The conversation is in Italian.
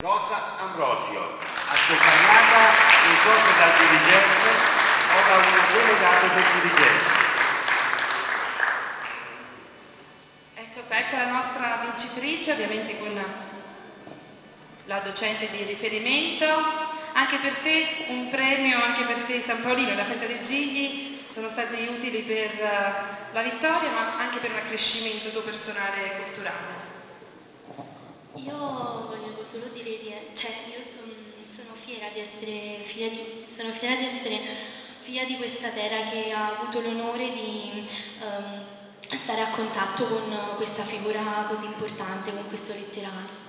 Rosa Ambrosio, accompagnata non so se dal dirigente o da un delegato del dirigente. Ecco la nostra vincitrice, ovviamente con la docente di riferimento. Anche per te un premio, anche per te San Paolino e la festa dei Gigli sono stati utili per la vittoria, ma anche per un accrescimento tuo personale e culturale. Io volevo solo dire io sono fiera di essere figlia di questa terra che ha avuto l'onore di stare a contatto con questa figura così importante, con questo letterato.